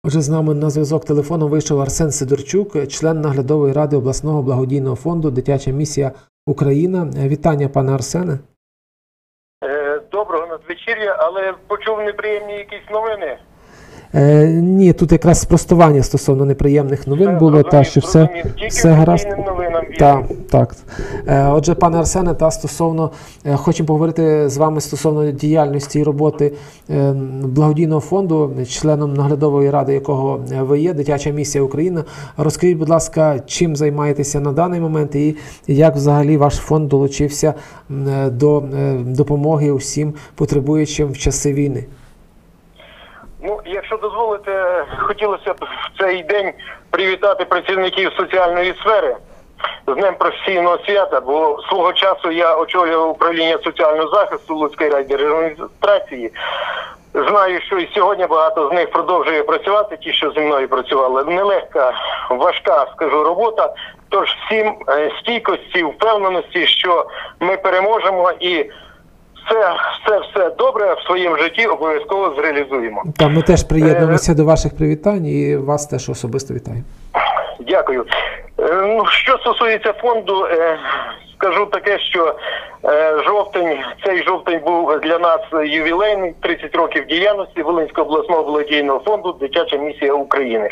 Отже, з нами на зв'язок телефоном вийшов Арсен Сидорчук, член наглядової ради обласного благодійного фонду «Дитяча місія Україна». Вітання, пане Арсене. Доброго надвечір'я, але почув неприємні якісь новини. Ні, тут якраз спростування стосовно неприємних новин було, та що все гаразд. Так. Отже, пане Арсене, стосовно хочемо поговорити з вами стосовно діяльності і роботи благодійного фонду, членом наглядової ради якого ви є, «Дитяча місія Україна». Розкажіть, будь ласка, чим займаєтеся на даний момент і як взагалі ваш фонд долучився до допомоги усім потребуючим в часи війни? Ну, якщо дозволите, хотілося б в цей день привітати працівників соціальної сфери з Днем професійного свята, бо свого часу я очолював управління соціального захисту Луцької райдержадміністрації. Знаю, що і сьогодні багато з них продовжує працювати, ті, що зі мною працювали. Нелегка, важка, скажу, робота. Тож всім стійкості, впевненості, що ми переможемо і все добре в своєму житті обов'язково зреалізуємо. Ми теж приєднуємося до ваших привітань і вас теж особисто вітаю. Дякую. Що стосується фонду, скажу таке, що цей жовтень був для нас ювілейний, 30 років діяльності Волинського обласного благодійного фонду «Дитяча місія України».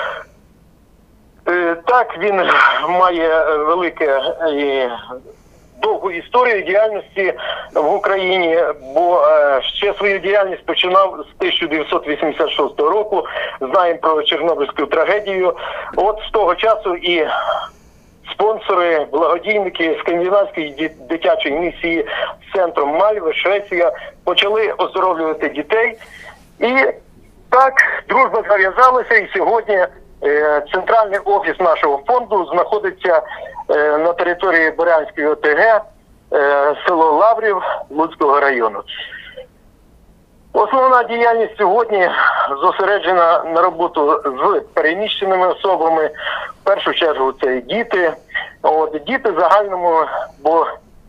Так, він має велике довгу історію діяльності в Україні, бо ще свою діяльність починав з 1986 року. Знаємо про Чорнобильську трагедію. От з того часу і спонсори, благодійники Скандинавської дитячої місії з центром Мальви, Швеція, почали оздоровлювати дітей. І так дружба зав'язалася, і сьогодні центральний офіс нашого фонду знаходиться на території Борянської ОТГ, село Лаврів Луцького району. Основна діяльність сьогодні зосереджена на роботу з переміщеними особами. В першу чергу це діти. Діти загальному, бо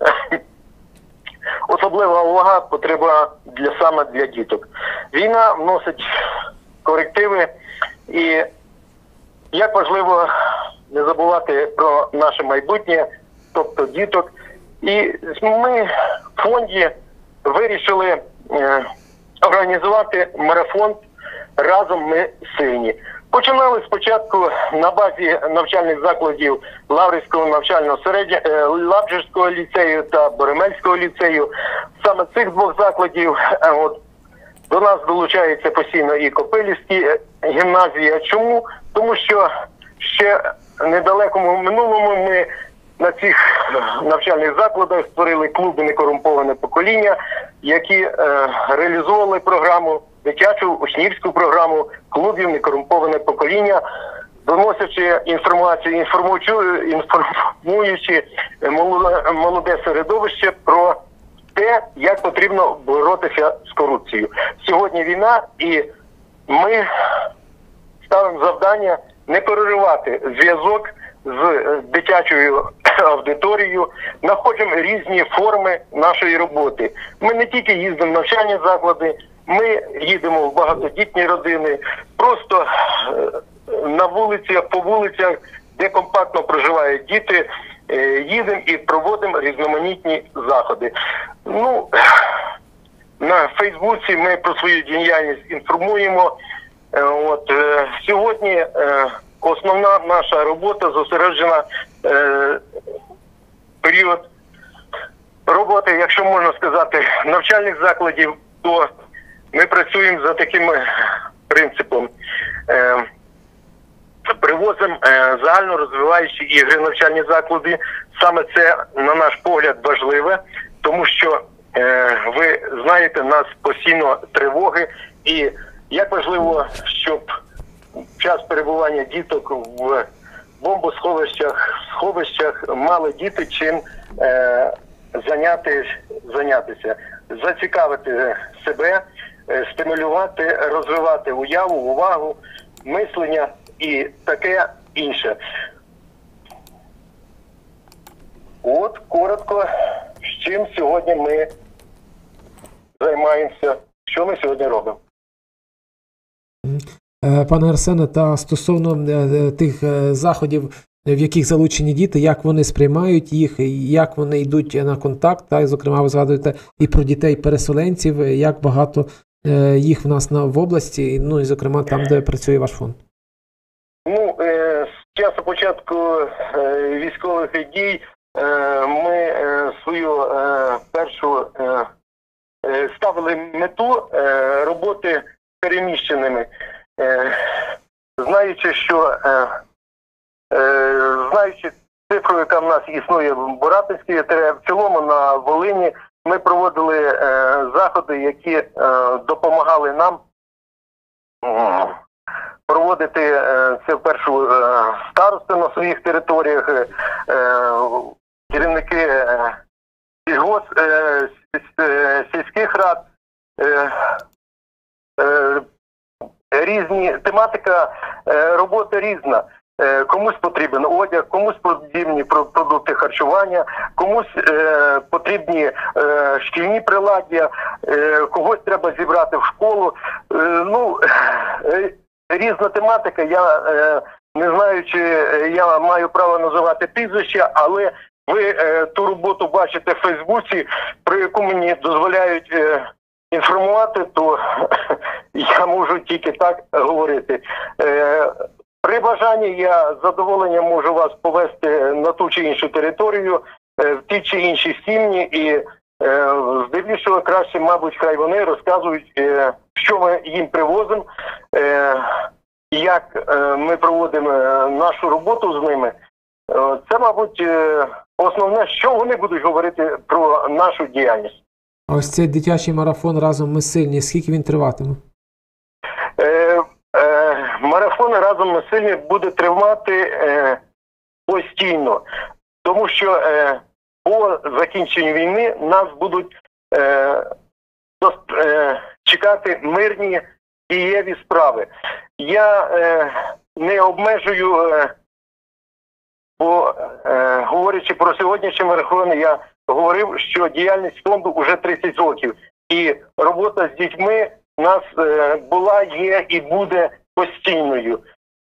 особлива увага потрібна саме для діток. Війна вносить корективи, і як важливо не забувати про наше майбутнє, тобто діток. І ми в фонді вирішили організувати марафон «Разом ми сильні». Починали спочатку на базі навчальних закладів Лаврівського Лабжирського ліцею та Боремельського ліцею. Саме цих двох закладів до нас долучається постійно і Копилівська гімназія. Чому? Тому що ще в недалекому минулому ми на цих навчальних закладах створили клуби «Некорумповане покоління», які реалізовували програму, дитячу учнівську програму клубів «Некорумповане покоління», доносячи інформацію, інформуючи молоде середовище про те, як потрібно боротися з корупцією. Сьогодні війна, і ми ставимо завдання не переривати зв'язок з дитячою аудиторією, знаходимо різні форми нашої роботи. Ми не тільки їздимо в навчальні заклади, ми їдемо в багатодітні родини, просто на вулицях, по вулицях, де компактно проживають діти, їдемо і проводимо різноманітні заходи. На Фейсбуці ми про свою діяльність інформуємо. Сьогодні основна наша робота зосереджена період роботи, якщо можна сказати, навчальних закладів, то ми працюємо за таким принципом. Привозимо загально розвиваючі ігри в навчальні заклади. Саме це, на наш погляд, важливе, тому що, ви знаєте, у нас постійно тривоги, і як важливо, щоб в час перебування діток в бомбосховищах, сховищах мали діти чим зайнятися, зацікавити себе, стимулювати, розвивати уяву, увагу, мислення і таке інше. От коротко, з чим сьогодні ми займаємося, що ми сьогодні робимо. Пане Арсене, та стосовно тих заходів, в яких залучені діти, як вони сприймають їх, як вони йдуть на контакт, та, і, зокрема, ви згадуєте і про дітей-переселенців, як багато їх в нас в області, ну і, зокрема, там, де працює ваш фонд. Ну, з часу початку військових дій ми свою першу ставили мету роботи з переміщеними, знаючи цифру, яка в нас існує в Боратинській, в цілому на Волині, ми проводили заходи, які допомагали нам проводити це вперше старости на своїх територіях, керівники сільських рад, різні, тематика роботи різна. Комусь потрібен одяг, комусь потрібні продукти харчування, комусь потрібні шкільні приладдя, когось треба зібрати в школу. Ну, різна тематика. Я не знаю, чи я маю право називати прізвища, але ви ту роботу бачите в Фейсбуці, про яку мені дозволяють інформувати, то я можу тільки так говорити. При бажанні я з задоволенням можу вас повести на ту чи іншу територію, в ті чи інші сім'ї, і здебільшого краще, мабуть, хай вони розказують, що ми їм привозимо, як ми проводимо нашу роботу з ними. Це, мабуть, основне, що вони будуть говорити про нашу діяльність. А ось цей дитячий марафон «Разом ми сильні», скільки він триватиме? Марафон «Разом ми сильні» буде тривати постійно, тому що по закінченню війни нас будуть чекати мирні дієві справи. Я не обмежую, бо говорячи про сьогоднішній марафон, я говорив, що діяльність фонду вже 30 років. І робота з дітьми у нас була, є і буде постійною.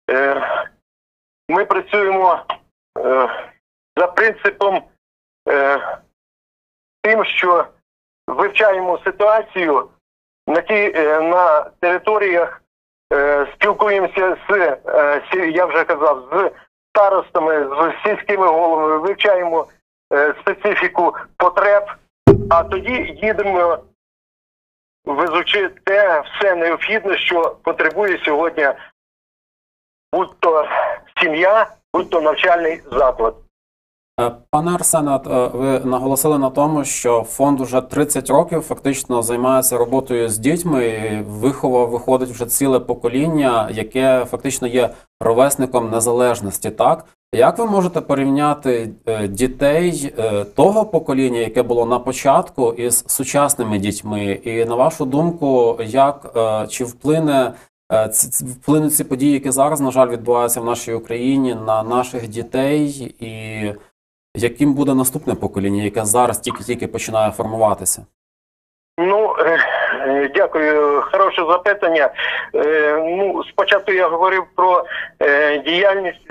Ми працюємо за принципом тим, що вивчаємо ситуацію на територіях, спілкуємося з, я вже казав, з старостами, з сільськими головами, вивчаємо специфіку потреб, а тоді їдемо, везучи те все необхідне, що потребує сьогодні будь-то сім'я, будь-то навчальний заклад. Пане Арсене, ви наголосили на тому, що фонд уже 30 років фактично займається роботою з дітьми, і виходить вже ціле покоління, яке фактично є ровесником незалежності, так? Як ви можете порівняти дітей того покоління, яке було на початку, із сучасними дітьми? І на вашу думку, чи вплинуть ці події, які зараз, на жаль, відбуваються в нашій Україні, на наших дітей, і яким буде наступне покоління, яке зараз тільки починає формуватися? Ну, дякую. Хороше запитання. Ну, спочатку я говорив про діяльність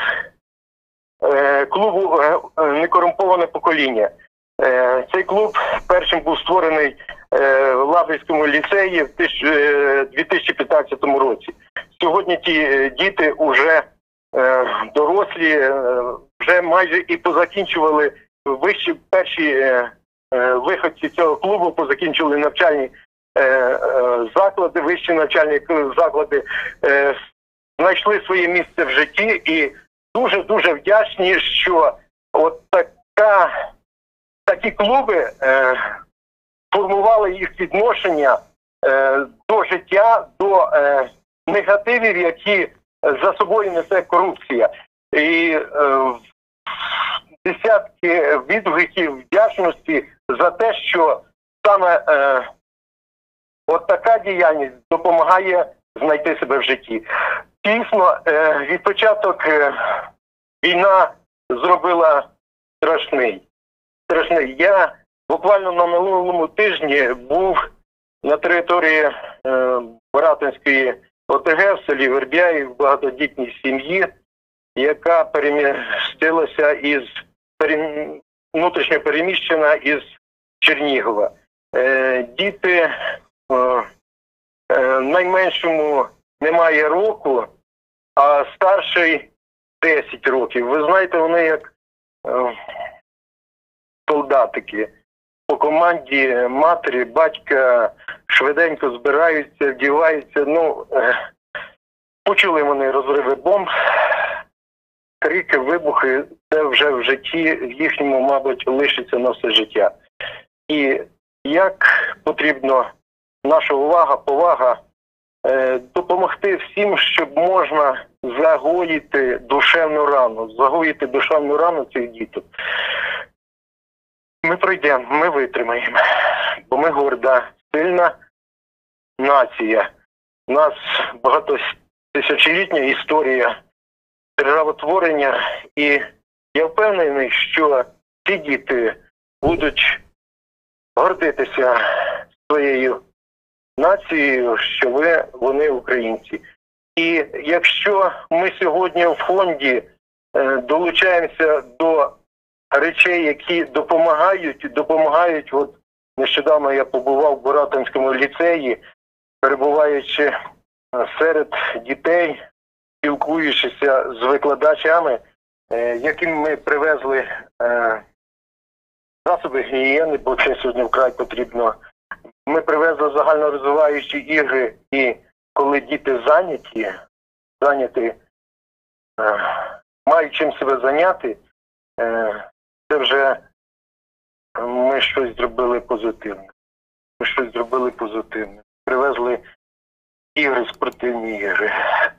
клубу «Некорумповане покоління». Цей клуб першим був створений в Лабинському ліцеї в 2015 році. Сьогодні ті діти вже дорослі, вже майже і позакінчували перші виходці цього клубу, позакінчували навчальні заклади, вищі навчальні заклади, знайшли своє місце в житті і дуже-дуже вдячні, що от такі клуби формували їх відношення до життя, до негативів, які за собою несе корупція. І десятки відгуків вдячності за те, що саме от така діяльність допомагає знайти себе в житті. Дійсно, від початок війна зробила страшний. Я буквально на минулому тижні був на території Боратинської ОТГ в селі Вербяї в багатодітній сім'ї, яка перемістилася внутрішньо переміщена із Чернігова. Діти найменшому немає року, а старший 10 років. Ви знаєте, вони як солдатики. По команді матері, батька швиденько збираються, вдіваються. Почули вони розриви бомб, крики, вибухи. Це вже в житті в їхньому, мабуть, лишиться на все життя. І як потрібно наша увага, повага, допомогти всім, щоб можна загоїти душевну рану цих діток. Ми пройдемо, ми витримаємо, бо ми горда, сильна нація. У нас багатотисячолітня історія державотворення, і я впевнений, що ці діти будуть гордитися своєю нацією, що вони українці. І якщо ми сьогодні в фонді долучаємося до речей, які допомагають, от нещодавно я побував в Боратинському ліцеї, перебуваючи серед дітей, спілкуючися з викладачами, яким ми привезли засоби гігієни, бо це сьогодні вкрай потрібно. Ми привезли загальнорозвиваючі ігри, і коли діти зайняті, мають чим себе зайняти, це вже ми щось зробили позитивне. Привезли ігри, спортивні ігри.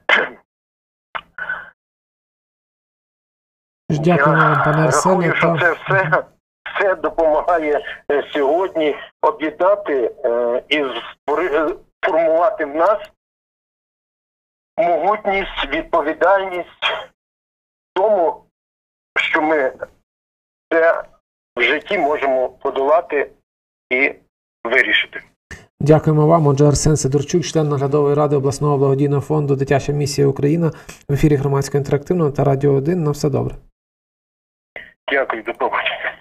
Дякую вам, пане Арсене. Я рахую, що це все допомагає сьогодні об'єднати і формувати в нас могутність, відповідальність в тому, що ми це в житті можемо подолати і вирішити. Дякуємо вам. Отже, Арсен Сидорчук, член наглядової ради обласного благодійного фонду «Дитяча місія Україна» в ефірі Громадського інтерактивного та Радіо 1. На все добре. Дякую, до побачення.